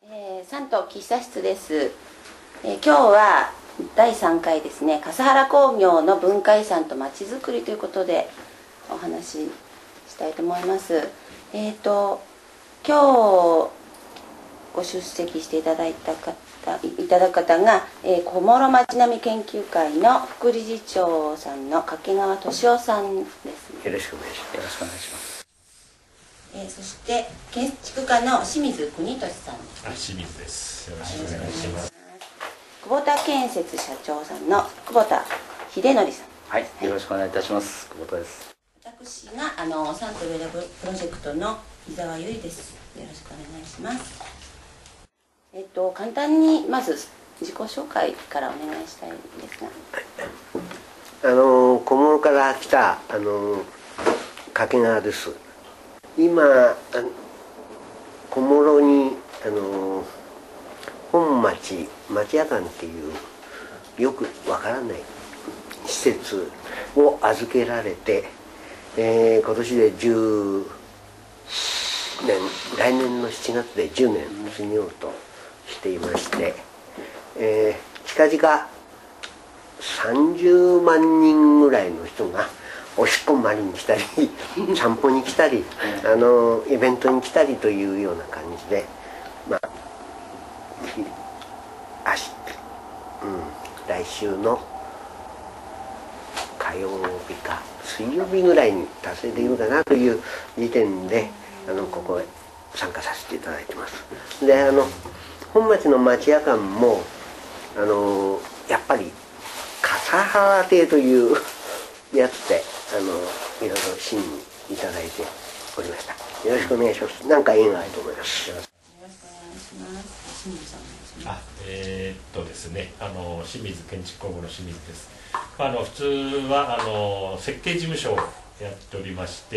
三島喫茶室です。今日は第3回ですね、笠原工業の文化遺産とまちづくりということでお話ししたいと思います。今日ご出席していただく方が、小諸町並み研究会の副理事長さんの掛川俊夫さんです。 よろしくお願いします。よろしくお願いします。 そして建築家の清水邦俊さんです。 清水です。よろしくお願いします。 久保田建設社長さんの久保田秀則さん。 はい、よろしくお願いいたします。久保田です。 私がサントウェルプロジェクトの伊沢由衣です。よろしくお願いします。簡単にまず自己紹介からお願いしたいんですが。 小諸から来た掛川です。今小諸に本町屋館っていうよくわからない施設を預けられて、今年で10年、来年の7月で10年過ぎようとしていまして、近々30万人ぐらいの人がおしっこまりに来たり散歩に来たりイベントに来たりというような感じで、来週の火曜日か水曜日ぐらいに達成できるかなという時点でここへ参加させていただいてます。で本町の町屋館もやっぱり笠原亭というやつでいろいろ審議いただいておりました。よろしくお願いします。何か縁があると思います。よろしくお願いします。 清水さんお願いします。 ですね、清水建築工房の清水です。普通は設計事務所をやっておりまして、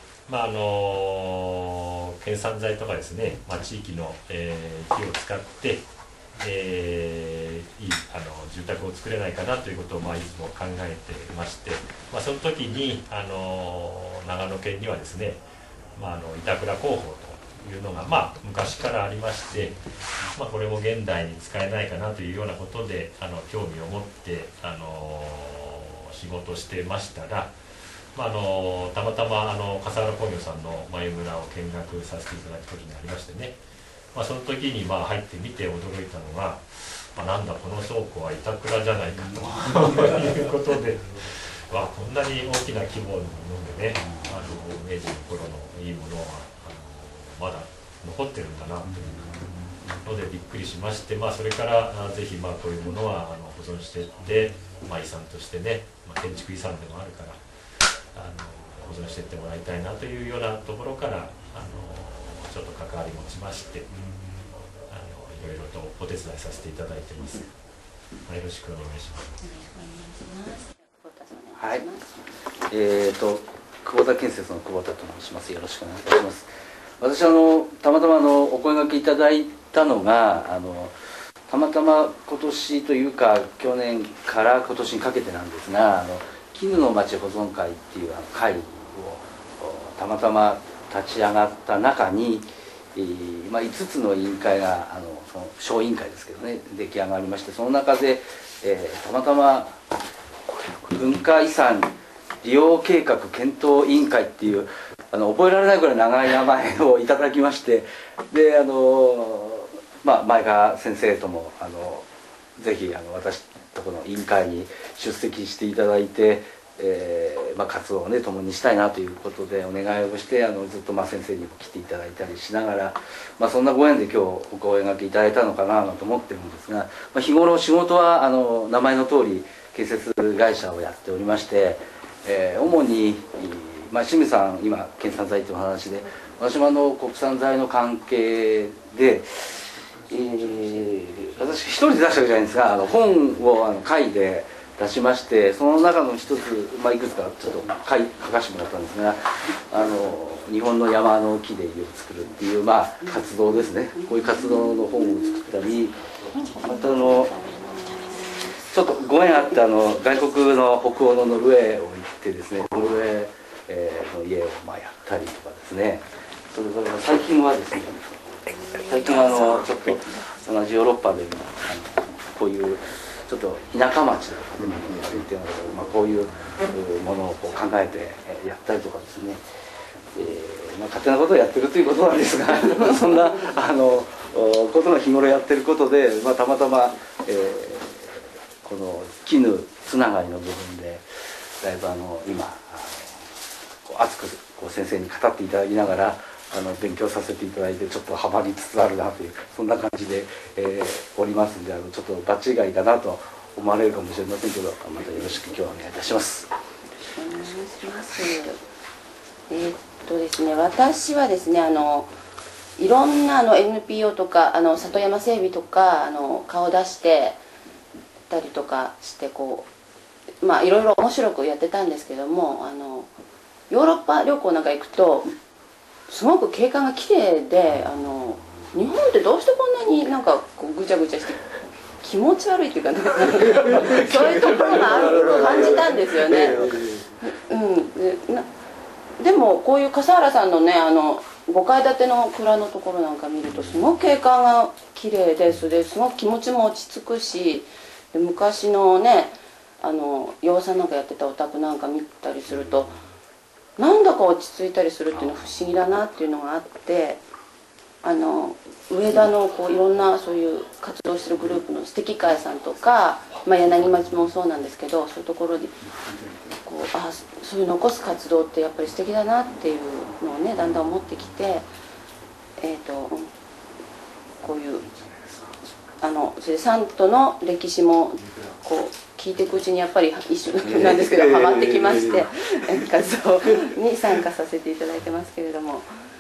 県産材とかですね、地域の、木を使っていい住宅を作れないかなということをいつも考えてまして、その時に長野県にはですね、板倉工法というのが昔からありまして、これも現代に使えないかなというようなことで興味を持って仕事してましたら、たまたま笠原工業さんの眉村を見学させていただくことになりましてね、その時に入ってみて驚いたのが、なんだこの倉庫は板倉じゃないかということでこんなに大きな規模のものでね、明治の頃のいいものはまだ残ってるんだなというのでびっくりしまして、それからぜひこういうものは保存していって、遺産としてね、建築遺産でもあるから保存していってもらいたいなというようなところからちょっと関わり持ちまして、いろいろとお手伝いさせていただいてます。よろしくお願いします。 はい、久保田建設の久保田と申します。よろしくお願いいたします。私たまたまお声掛けいただいたのがたまたま今年というか去年から今年にかけてなんですが絹の町保存会っていう会をたまたま立ち上がった中に、5つの委員会がその小委員会ですけどね出来上がりまして、その中で、たまたま文化遺産利用計画検討委員会っていう覚えられないぐらい長い名前をいただきまして、で前川先生ともぜひ私とこの委員会に出席していただいて、活動をね共にしたいなということでお願いをして、ずっと先生にも来ていただいたりしながら、そんなご縁で今日お声掛けいただいたのかなと思ってるんですが、日頃仕事は名前の通り建設会社をやっておりまして、主に清水さん今県産材という話で、私も国産材の関係で、私一人で出したわけじゃないんですが本を会で出しまして、その中の一つ、いくつかちょっと書かせてもらったんですが、日本の山の木で家を作るっていう活動ですね。こういう活動の本を作ったり、またちょっとご縁あって外国の北欧のノルウェーを行ってですね、ノルウェーの家をやったりとかですね、それから最近はですね最近ちょっと同じヨーロッパでもこういうちょっと田舎町とかっていうのがこういうものをこう考えてやったりとかですね、勝手なことをやってるということなんですがそんなことが日頃やってることで、たまたま、この絹つながりの部分でだいぶ今熱く先生に語っていただきながら勉強させていただいてちょっとハマりつつあるなというそんな感じで、おりますんでちょっと場違いだなと思われるかもしれませんけどまたよろしく今日はお願いいたします。 お願いします。ですね、私はですねいろんなNPO とか里山整備とか顔出してたりとかしてこういろいろ面白くやってたんですけどもヨーロッパ旅行なんか行くとすごく景観が綺麗で日本ってどうしてこんなになんかこうぐちゃぐちゃして気持ち悪いっていうかねそういうところがあると感じたんですよね。でもこういう笠原さんのね5階建ての蔵のところなんか見るとすごく景観が綺麗ですごく気持ちも落ち着くしで昔のね洋さんなんかやってたお宅なんか見たりするとなんだか落ち着いたりするっていうのは不思議だなっていうのがあって上田のこういろんなそういう活動してるグループの素敵会さんとか、柳町もそうなんですけどそういうところにこうそういう残す活動ってやっぱり素敵だなっていうのをねだんだん思ってきてこういうそれでサントの歴史もこう聞いていくうちにやっぱり一緒なんですけどハマってきまして活動に参加させていただいてますけれども。